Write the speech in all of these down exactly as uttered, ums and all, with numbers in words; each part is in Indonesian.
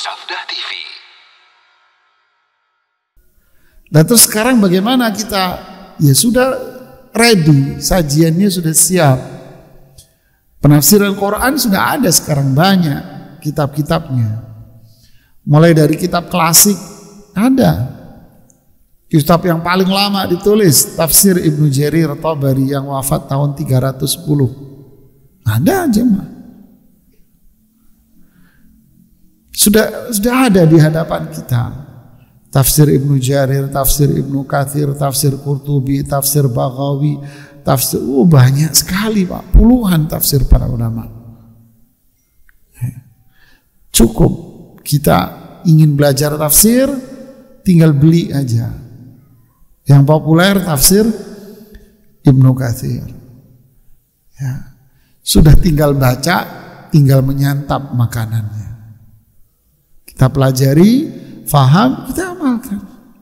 Safdah T V. Dan terus sekarang bagaimana kita? Ya sudah ready, sajiannya sudah siap. Penafsiran Quran sudah ada sekarang banyak kitab-kitabnya. Mulai dari kitab klasik ada. Kitab yang paling lama ditulis tafsir Ibnu Jarir Tabari yang wafat tahun tiga ratus sepuluh. Ada aja mah. Sudah sudah ada di hadapan kita. Tafsir Ibnu Jarir, tafsir Ibnu Katsir, tafsir Qurtubi, tafsir Baghawi, tafsir oh banyak sekali Pak, puluhan tafsir para ulama. Cukup kita ingin belajar tafsir, tinggal beli aja. Yang populer tafsir Ibnu Katsir. Ya. Sudah tinggal baca, tinggal menyantap makanannya. Kita pelajari, faham, kita amalkan.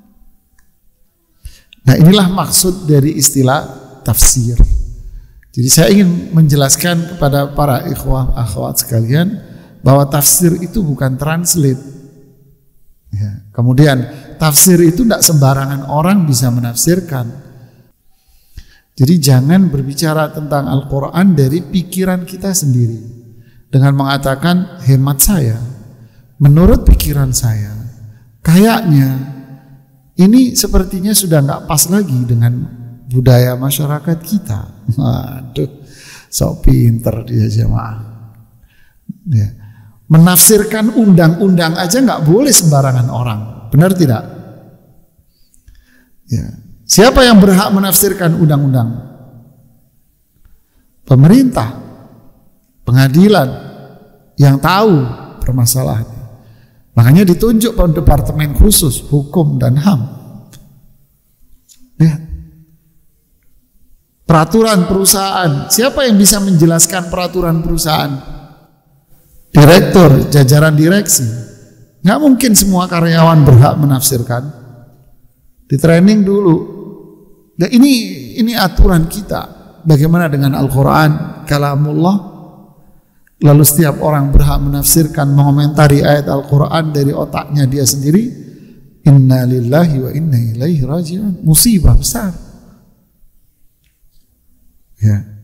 Nah, inilah maksud dari istilah tafsir. Jadi saya ingin menjelaskan kepada para ikhwah akhwat sekalian bahwa tafsir itu bukan translate. Ya. Kemudian tafsir itu tidak sembarangan orang bisa menafsirkan. Jadi jangan berbicara tentang Al-Quran dari pikiran kita sendiri dengan mengatakan hemat saya, menurut pikiran saya, kayaknya ini sepertinya sudah nggak pas lagi dengan budaya masyarakat kita. Waduh, sok pinter dia jemaah. Ya. Menafsirkan undang-undang aja nggak boleh sembarangan orang, benar tidak? Ya. Siapa yang berhak menafsirkan undang-undang? Pemerintah, pengadilan yang tahu permasalahan. Makanya ditunjuk departemen khusus hukum dan H A M. Ya. Peraturan perusahaan, siapa yang bisa menjelaskan peraturan perusahaan? Direktur, jajaran direksi. Nggak mungkin semua karyawan berhak menafsirkan. Di training dulu. Nah, ini ini aturan kita. Bagaimana dengan Al-Quran, kalamullah? Lalu setiap orang berhak menafsirkan, mengomentari ayat Al-Quran dari otaknya dia sendiri. Inna lillahi wa inna ilaihi raji'un. Musibah besar. Ya.